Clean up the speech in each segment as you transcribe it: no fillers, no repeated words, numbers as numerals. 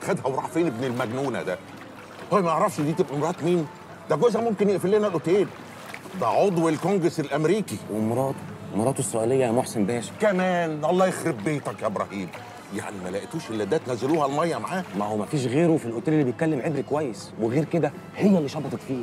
خدها وراح فين ابن المجنونه ده؟ هو ما يعرفش دي تبقى مرات مين؟ ده جوزها ممكن يقفل لنا الاوتيل. ده عضو الكونجرس الامريكي. ومراته السؤاليه يا محسن باشا. كمان الله يخرب بيتك يا ابراهيم. يعني ما لقيتوش الا ده تنزلوها الميه معاه؟ ما هو ما فيش غيره في الاوتيل اللي بيتكلم عبري كويس، وغير كده هي اللي شبطت فيه.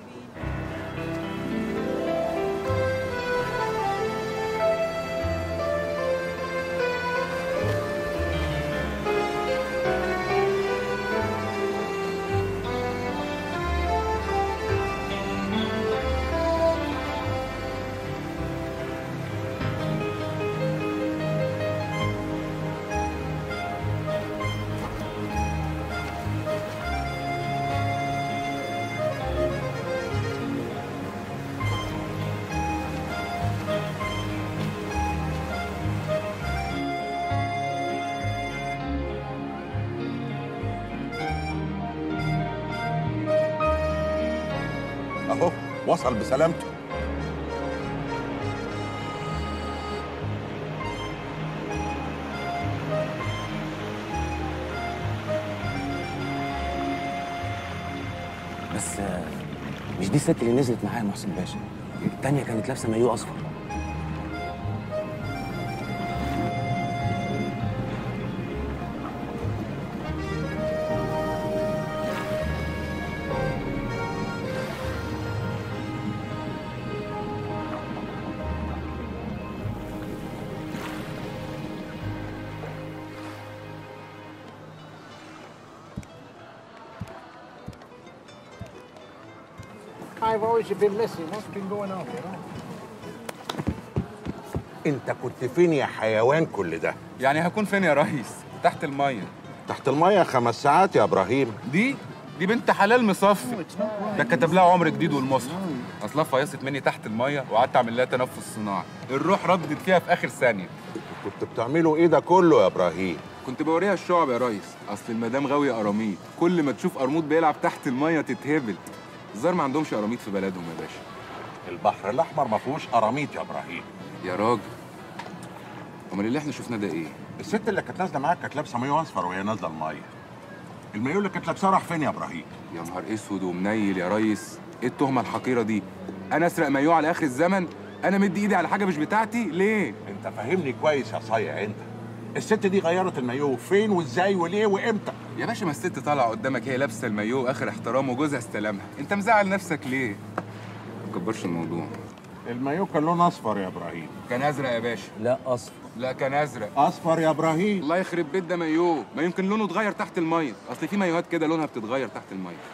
اهو وصل بسلامته. بس مش دي الست اللي نزلت معايا محسن باشا، التانية كانت لابسه مايو اصفر. I've always been missing. What's been going on here? انت كنت فين يا حيوان كل ده؟ يعني هكون فين يا ريس؟ تحت الميه. تحت الميه 5 ساعات يا ابراهيم. دي بنت حلال مصفي. ده كتب لها عمر جديد والمصحف. اصلها فيصت مني تحت الميه وقعدت اعمل لها تنفس صناعي، الروح ردت فيها في اخر ثانيه. كنت بتعملوا ايه ده كله يا ابراهيم؟ كنت بوريها الشعب يا ريس، اصل المدام غاويه قراميط، كل ما تشوف قرموط بيلعب تحت الميه تتهبل. الظاهر ما عندهمش قراميط في بلدهم يا باشا. البحر الاحمر ما فيهوش قراميط يا ابراهيم. يا راجل، امال اللي احنا شفناه ده ايه؟ الست اللي كانت نازله معاك كانت لابسه مايو اصفر وهي نازله الميه. المايو اللي كانت لابساه راح فين يا ابراهيم؟ يا نهار اسود ومنيل يا ريس، ايه التهمه الحقيره دي؟ انا اسرق مايو على اخر الزمن؟ انا مدي ايدي على حاجه مش بتاعتي ليه؟ انت فاهمني كويس يا صايع انت. الست دي غيرت المايو فين وازاي وليه وامتى؟ يا باشا ما الست طالعه قدامك هي لابسه المايو اخر احترام وجوزها استلمها، انت مزعل نفسك ليه؟ ما تكبرش الموضوع. المايو كان لونه اصفر يا ابراهيم. كان ازرق يا باشا. لا اصفر. لا كان ازرق. اصفر يا ابراهيم. الله يخرب بيت ده مايو، ما يمكن لونه اتغير تحت الميه، اصل في مايوهات كده لونها بتتغير تحت الميه.